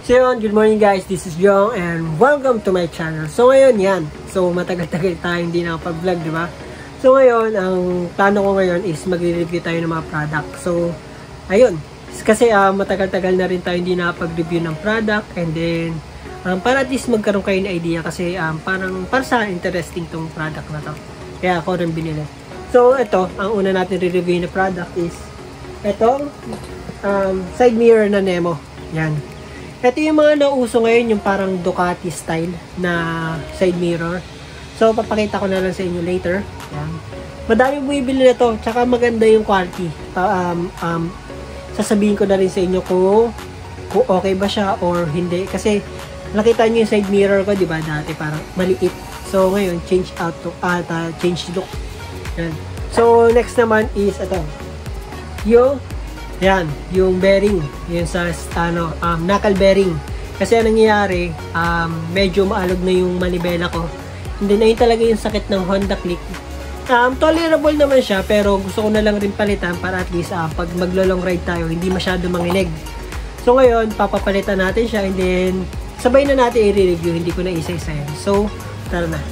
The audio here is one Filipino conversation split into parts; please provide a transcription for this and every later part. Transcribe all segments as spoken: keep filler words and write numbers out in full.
So yun, good morning guys, this is Jong and welcome to my channel. So ngayon yan, so matagal-tagal tayo hindi nakapag-vlog, di ba? So ngayon, ang plano ko ngayon is magre-review tayo ng mga product. So, ayun, kasi uh, matagal-tagal na rin tayo hindi nakapag-review ng product. And then, um, para at least magkaroon kayo ng idea kasi um, parang para sa interesting tong product na to. Kaya ako rin binili. So ito, ang una natin re-review na product is itong um, side mirror na Nemo. Yan. Ito yung mga nauso ngayon, yung parang Ducati style na side mirror. So, papakita ko na lang sa inyo later. Yan. Madami bumibili na to. Tsaka maganda yung quality. Um, um, sasabihin ko na rin sa inyo kung, kung okay ba siya or hindi. Kasi, nakita nyo yung side mirror ko, di ba? Dati parang maliit. So, ngayon, change out to, uh, uh, change look. Yan. So, next naman is, ito. Yung yan, yung bearing, yun sa ano, um, knuckle bearing. Kasi ang nangyayari, um, medyo maalog na yung manibela ko. Hindi na yun talaga yung sakit ng Honda Click. Um, tolerable naman siya, pero gusto ko na lang rin palitan para at least uh, pag maglo-long ride tayo, hindi masyado manginig. So ngayon, papapalitan natin siya and then sabay na natin i-review, hindi ko na isa-isa yan. So, tara na.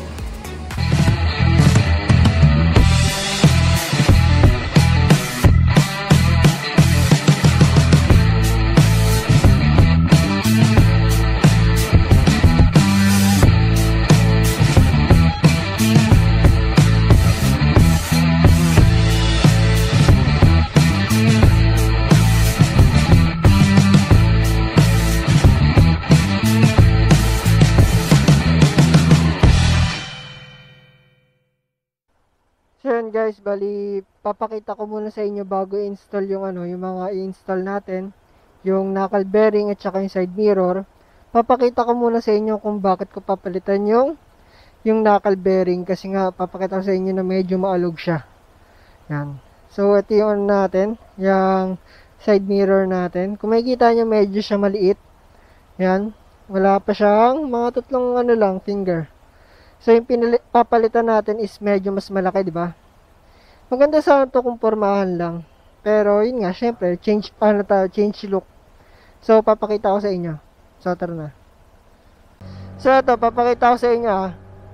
So yun guys, bali papakita ko muna sa inyo bago i-install yung ano, yung mga i-install natin, yung knuckle bearing at saka yung side mirror. Papakita ko muna sa inyo kung bakit ko papalitan yung yung knuckle bearing kasi nga papakita ko sa inyo na medyo maalog siya. Yan. So ito yung ano natin, yung side mirror natin. Kung makikita nyo medyo siya maliit. Yan. Wala pa siyang mga tatlong ano lang finger. So, yung papalitan natin is medyo mas malaki, di ba? Maganda sana ito kung pormahan lang. Pero, yun nga, syempre, change, ano tayo, change look. So, papakita ko sa inyo. So, tara na. So, ito, papakita ko sa inyo, ah.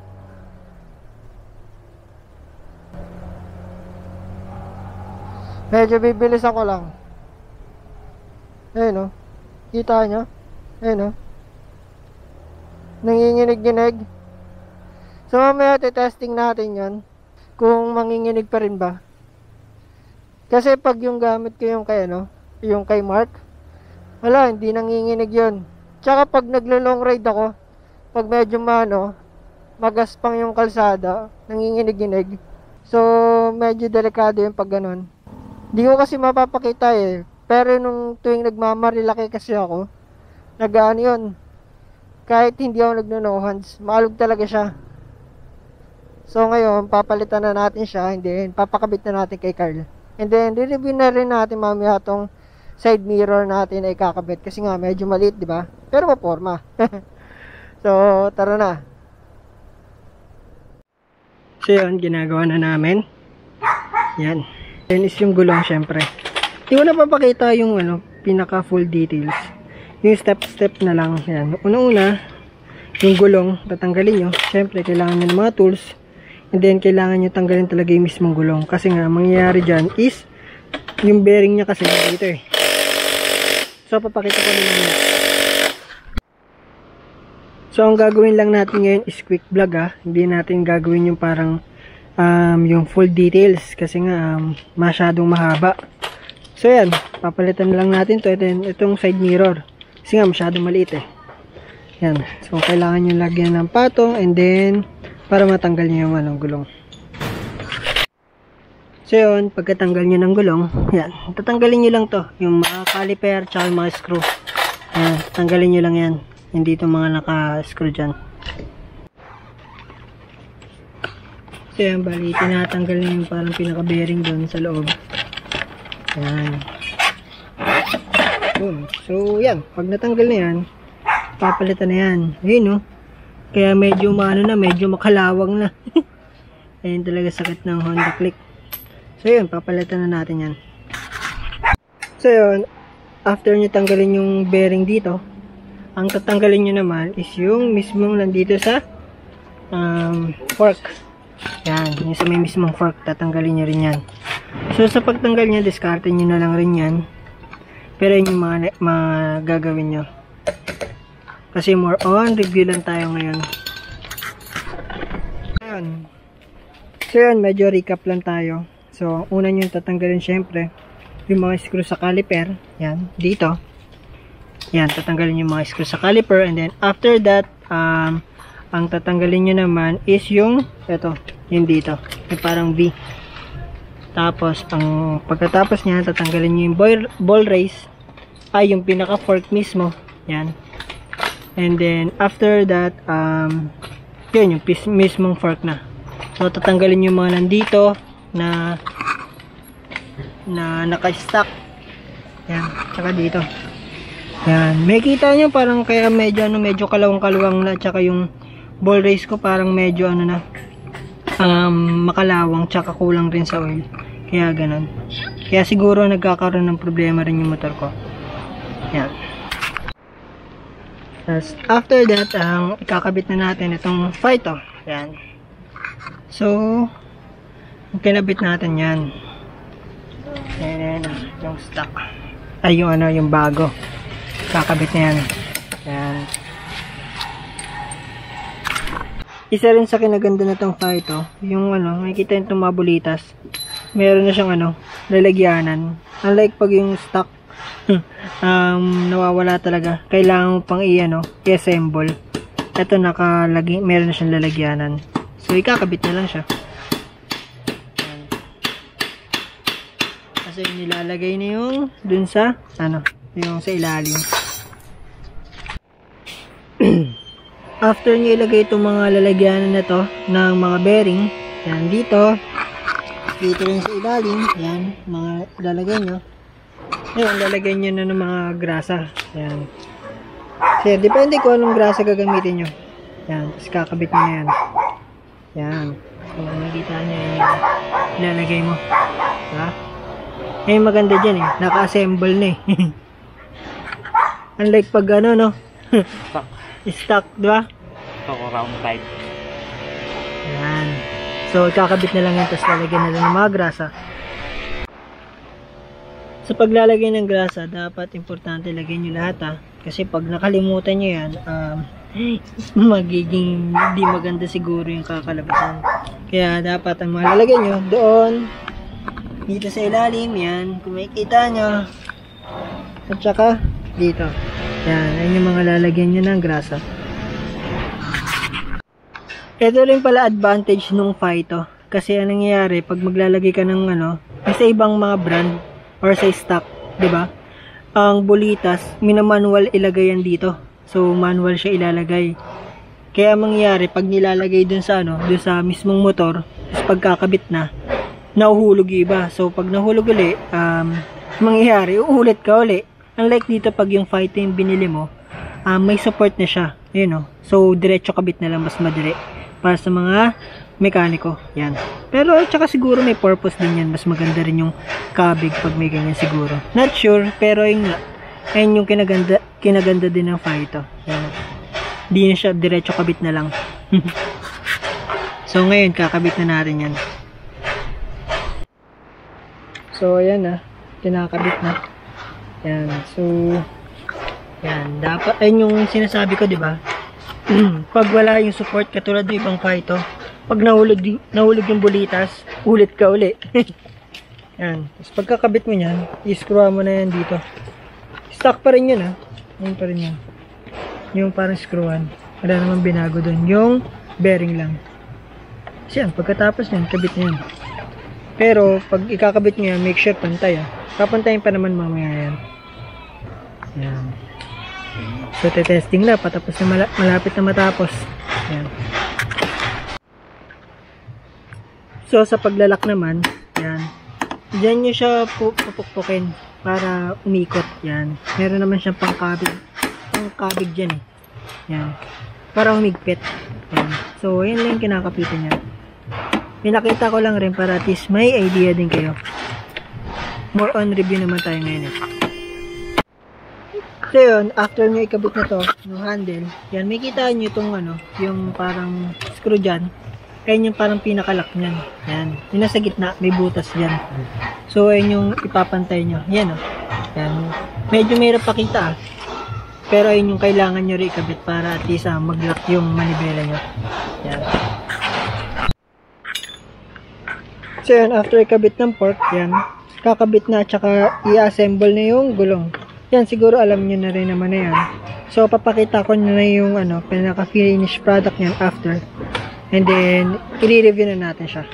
Medyo bibilis ako lang. Ayun, oh. Kita nyo? Ayun, oh. Nanginginig-ginig. So mamaya testing natin yan kung manginginig pa rin ba. Kasi pag yung gamit ko yung kay ano, yung kay Mark, wala, hindi nanginginig yun. Tsaka pag naglo-long ride ako, pag medyo mano, magaspang yung kalsada, nanginginig-ginig. So medyo delikado yung pag ganun. Hindi ko kasi mapapakita eh. Pero nung tuwing nagmamarilaki kasi ako, nagaan yun. Kahit hindi ako nagno-no hands, maalog talaga siya. So ngayon, papalitan na natin siya and then papakabit na natin kay Carl. And then re-review na rin natin mamaya tong side mirror natin ay kakabit kasi nga medyo maliit, di ba? Pero maporma. So, tara na. So yun, ginagawa na namin. Yan. Yan is yung gulong syempre. Hindi ko na papakita yung ano, pinaka full details. Yung step-step na lang. Yan. Una-una, yung gulong, tatanggalin nyo. Syempre, kailangan nyo ng mga tools. And then, kailangan nyo tanggalin talaga yung mismong gulong. Kasi nga, mangyayari dyan is, yung bearing niya kasi dito eh. So, papakita ko nila nyo. So, ang gagawin lang natin ngayon is quick vlog ah. Hindi natin gagawin yung parang, um, yung full details. Kasi nga, um, masyadong mahaba. So, yan. Papalitan lang natin to. Ito, itong side mirror. Kasi nga, masyadong maliit eh. Yan. So, kailangan nyo lagyan ng patong and then, para matanggal nyo yung anong gulong. So yun, pagkatanggal nyo ng gulong, yan, tatanggalin nyo lang to, yung mga caliper, tsaka yung mga screw. Yan, tanggalin nyo lang yan, hindi itong mga naka-screw dyan. So yan, bali, tinatanggal nyo yung parang pinaka-bearing doon sa loob. Yan. Boom. So yan, pag natanggal na yan, papalitan na yan. Ayun no. Kaya medyo maano na, medyo makalawang na. Ayun talaga sakit ng Honda Click. So yun, papalitan na natin yan. So yun, after nyo tanggalin yung bearing dito, ang tatanggalin nyo naman is yung mismong nandito sa um, fork. Yan, yung sa may mismong fork, tatanggalin nyo rin yan. So, sa pagtanggal nyo, diskarte nyo na lang rin yan. Pero yun yung mga, mga gagawin nyo. Kasi more on, review lang tayo ngayon. Ayan. So, yun, medyo recap lang tayo. So, una nyo tatanggalin syempre, yung mga screw sa caliper. Yan, dito. Yan, tatanggalin yung mga screw sa caliper. And then, after that, um, ang tatanggalin nyo naman is yung, eto, yung dito. Yung parang V. Tapos, ang pagkatapos niya, tatanggalin nyo yung ball, ball race. Ay, yung pinaka-fork mismo. Yan. And then, after that, um, yun, yung mismong fork na. So, tatanggalin yung mga nandito na na naka-stack. Yan, tsaka dito. Yan, may kita nyo parang kaya medyo ano, medyo kalawang-kalawang na, tsaka yung ball race ko parang medyo ano na, um, makalawang, tsaka kulang rin sa oil. Kaya ganun. Kaya siguro nagkakaroon ng problema rin yung motor ko. Yan. Tapos, after that, ang ikakabit na natin itong Phyto. Yan. So, ang kinabit natin yan. Yan, yung stock. Ay, yung ano, yung bago. Kakabit na yan. Yan. Isa rin sa kinaganda na itong Phyto, yung ano, makikita yung itong mabulitas. Meron na siyang ano, lalagyanan. Unlike pag yung stock, um, nawawala talaga. Kailangan mo pang i-ano, i-assemble. Ito nakalagi, meron na siyang lalagyanan. So, ikakabit na lang siya. Yan. Kasi nilalagay na yung dun sa, ano, yung sa ilalim. After nyo ilagay itong mga lalagyanan na to ng mga bearing, yan dito, dito rin sa ilalim, yan, mga lalagay nyo. Yan, lalagyan nyo na ng mga grasa. Yan. Kasi, depende kung anong grasa gagamitin nyo. Yan, tapos kakabit nyo yan. Yan. So, nakita nyo yan, ilalagay mo. Diba? Eh, maganda dyan eh. Naka-assemble na eh. Unlike pag ano, no? Stock. Stock, diba? Stock round five. Yan. So, kakabit na lang yan, tapos lalagyan na lang ng mga grasa. Sa paglalagay ng grasa, dapat importante lagyan nyo lahat ha. Kasi pag nakalimutan nyo yan, um, magiging hindi maganda siguro yung kakalabasan. Kaya dapat ang malalagay nyo doon, dito sa ilalim, yan, kung makikita nyo. At saka, dito. Yan, yan yung mga lalagyan nyo ng grasa. Ito rin pala advantage nung Phyto. Kasi anong nangyayari, pag maglalagay ka ng ano, sa ibang mga brand, or sa stock, di ba? Ang bulitas, minamanual ilagay yan dito. So, manual siya ilalagay. Kaya mangyayari, pag nilalagay dun sa ano, dun sa mismong motor, tapos pagkakabit na, nahuhulog yung iba. So, pag nahulog uli, um, mangyayari, uulit ka uli. Unlike dito, pag yung Phyto yung binili mo, um, may support na siya. Yun o. So, diretso kabit na lang, mas madali. Para sa mga mekaniko. Yan. Pero, tsaka siguro may purpose din yan. Mas maganda rin yung kabig pag may ganyan siguro. Not sure, pero yung nga. Ayun yung kinaganda, kinaganda din ng Phyto. Yan. Hindi na siya, diretso kabit na lang. So, ngayon, kakabit na natin yan. So, ayan na. Kinakabit na. Yan. So, yan. Dapat, ayun yung sinasabi ko, di ba? Pag wala yung support, katulad ng ibang Phyto, pag nahulog, nahulog yung bulitas, ulit ka uli. Yan. Tapos pagkakabit mo yan, i-screw mo na yan dito. Stock pa rin yun ha. Yan pa rin yan. Yung parang screwan. Wala naman binago dun. Yung bearing lang. Kasi yan, pagkatapos yan, kabit na yan. Pero, pag ikakabit nyo yan, make sure pantay ha. Papantayin pa naman mamaya yan. Yan. So, te-testing na. Patapos na mala malapit na matapos. Yan. So, sa paglalak naman, yan. Diyan nyo siya pupukpukin para umikot. Yan. Meron naman siyang pangkabig. Pangkabig dyan eh. Yan. Para umigpit. Yan. So, yan lang kinakapitan niya. Pinakita ko lang rin para at least may idea din kayo. More on review naman tayo ngayon eh. So, So yun, after nyo ikabit na to, yung handle, yan, may kita nyo itong ano, yung parang screw dyan. Ayan yung parang pinakalock nyan. Yan, yung nasa gitna, may butas dyan. So ayan yung ipapantay nyo. Yan o. Oh. Yan. Medyo mahirap pakita ah. Pero ayun yung kailangan nyo rin ikabit para at least ah, mag-lock yung manibela nyo. Yan. So yan, after ikabit ng fork, yan, kakabit na at saka i-assemble na yung gulong. Yan, siguro alam nyo na rin naman na yan. So, papakita ko na yung ano, pinaka-finish product niyan after. And then, i-review na natin siya.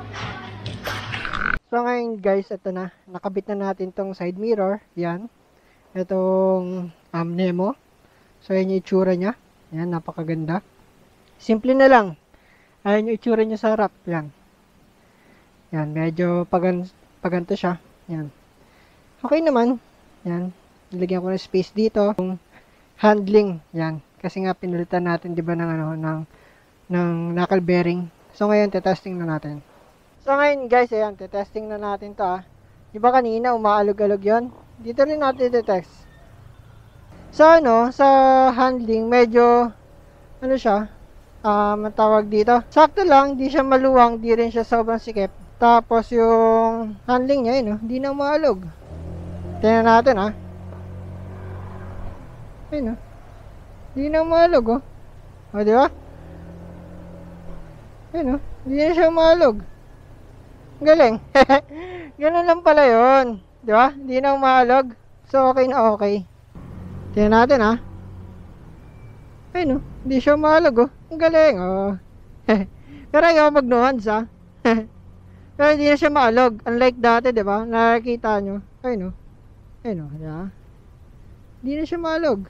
So, ngayon guys, ito na. Nakabit na natin tong side mirror. Yan. Itong um, Nemo. So, yan yung itsura niya. Yan, napakaganda. Simple na lang. Ayan yung itsura niya sa harap. Yan. Yan, medyo pagan paganto siya. Yan. Okay naman. Yan. Nilagyan ko ng space dito. Yung handling, yan. Kasi nga pinalitan natin, 'di ba, ng ano, ng ng knuckle bearing. So ngayon te-testing na natin. So ngayon, guys, ayan, te-testing na natin 'to, ah. 'Di ba kanina umaalog-alog 'yon? Dito rin natin te-test. Sa ano, sa handling, medyo ano siya, um, ang tawag dito. Sakto lang, di siya maluwang, di rin siya sobrang sikip. Tapos yung handling niya, yun, oh, di na umaalog. Tingnan natin, ah. Ayun, oh. Hindi na umalog, oh. O, di ba? Ayun, oh. Hindi na siya umalog. Galing. Ganun lang pala yun. Di ba? Hindi na umalog. So, okay na okay. Tingnan natin, ah. Ayun, oh. Hindi siya umalog, oh. Ang galing, oh. Pero ayaw mag-nuance, ah. Pero hindi na siya maalog. Unlike dati, di ba? Nakikita nyo. Ayun, oh. Ayun, oh. Di ba? Hindi na siya maalog.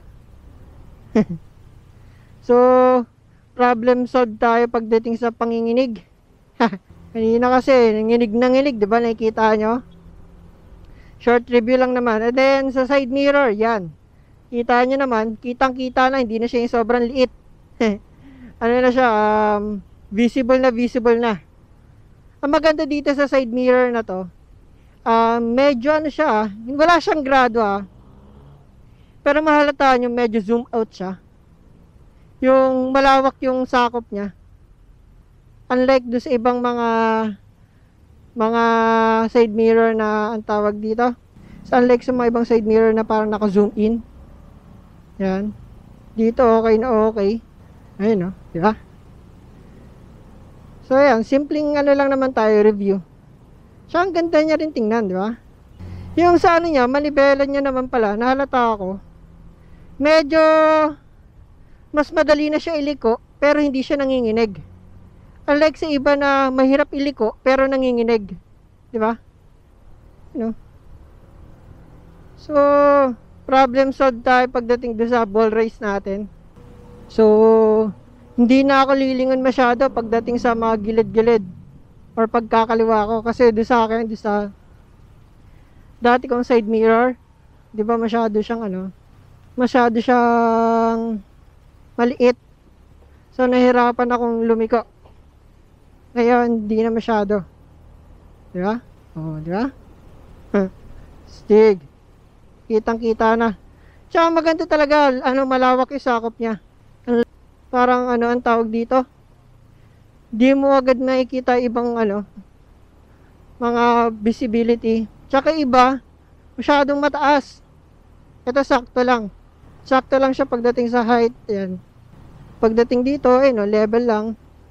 So, problem solved tayo pagdating sa panginginig. Kanina kasi, nanginig na nginig, diba? Nakikita nyo? Short review lang naman. And then, sa side mirror, yan. Kita nyo naman, kitang-kita na, hindi na siya yung sobrang liit. Ano na siya, um, visible na visible na. Ang maganda dito sa side mirror na to, um, medyo ano siya, wala siyang grado ah. Pero mahalata nyo, medyo zoom out siya. Yung malawak yung sakop niya. Unlike do sa ibang mga mga side mirror na ang tawag dito. So, unlike sa mga ibang side mirror na parang naka-zoom in. Yan. Dito okay na okay. Ayun, no? Di ba? So, ayan. Simpleng ano lang naman tayo review. So, ang ganda niya rin tingnan, di ba? Yung sa ano niya, manibela niya naman pala, nahalata ako. Medyo mas madali na siya iliko, pero hindi siya nanginginig. Unlike sa iba na mahirap iliko, pero nanginginig. Di ba? No? So, problem solved tayo pagdating doon sa ball race natin. So, hindi na ako lilingon masyado pagdating sa mga gilid-gilid or pagkakaliwa ko. Kasi doon sa akin, doon sa dati kong side mirror, di ba masyado siyang ano, masyado siyang maliit. So, nahirapan akong lumiko. Ngayon, hindi na masyado. Di ba? Oo, di ba? Stig. Kitang-kita na. Tsaka maganda talaga, ano, malawak yung sakop niya. Parang, ano, ang tawag dito. Di mo agad nakikita ibang, ano, mga visibility. Tsaka iba, masyadong mataas. Ito, sakto lang. Sakto lang siya pagdating sa height. Ayan. Pagdating dito, eh, no, level lang.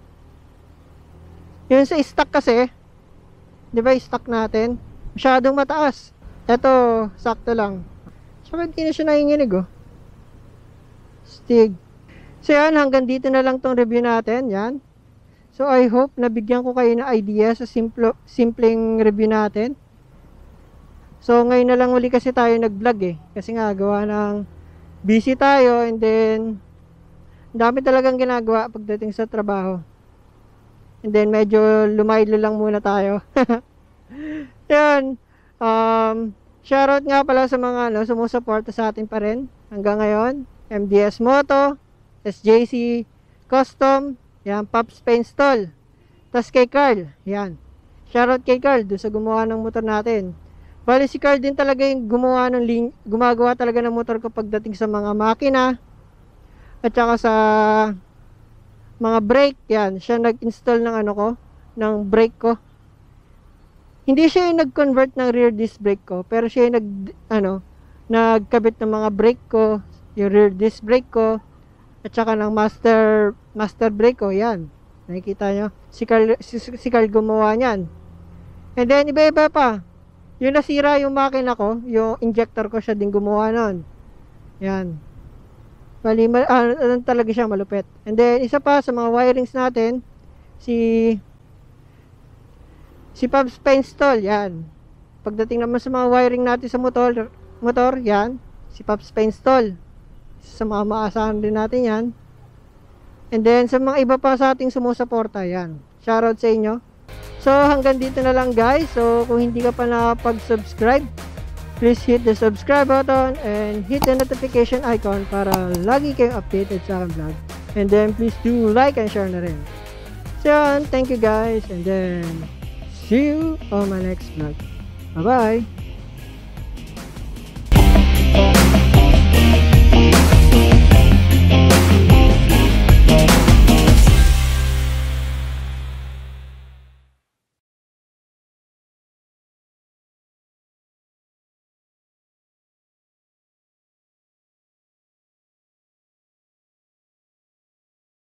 Yun sa stock kasi, di ba, stock natin, masyadong mataas. Ito, sakto lang. Tsaka hindi na siya nanginginig, oh. Stig. So, yan, hanggang dito na lang tong review natin. Yan. So, I hope nabigyan ko kayo ng idea sa simple, simpleng review natin. So, ngayon na lang uli kasi tayo nag-vlog, eh. Kasi nga, gawa ng busy tayo, and then, dami talagang ginagawa pagdating sa trabaho. And then, medyo lumaylo lang muna tayo. Yan. Um, shoutout nga pala sa mga ano, sumusuporta sa atin pa rin hanggang ngayon. M D S Moto, S J C Custom, yan, Pops Paint Stall. Tas kay Carl, yan. Shoutout kay Carl, doon sa gumawa ng motor natin. Bali si Carl din talaga yung gumawa ng lin- gumagawa talaga ng motor ko pagdating sa mga makina at saka sa mga brake. Yan, siya nag-install ng ano ko, ng brake ko. Hindi siya yung nag-convert ng rear disc brake ko, pero siya yung nag ano, nagkabit ng mga brake ko, yung rear disc brake ko at saka ng master master brake ko. Yan, nakikita nyo, si Carl, si, si Carl gumawa niyan. And then iba-iba pa. Yung nasira yung makina ko, yung injector ko, siya din gumawa nun. Yan. Bali, ma- ah, ano talaga siya, malupit. And then, isa pa sa mga wirings natin, si si Pops Painstall, yan. Pagdating naman sa mga wiring natin sa motor, motor, yan, si Pops Painstall. Sa mga maasahan din natin yan. And then, sa mga iba pa sa ating sumusuporta, yan. Shoutout sa inyo. So, hanggang dito na lang guys. So, kung hindi ka pa nakapag-subscribe, please hit the subscribe button and hit the notification icon para lagi kayong updated sa aking vlog. And then, please do like and share na rin. So, thank you guys. And then, see you on my next vlog. Bye-bye!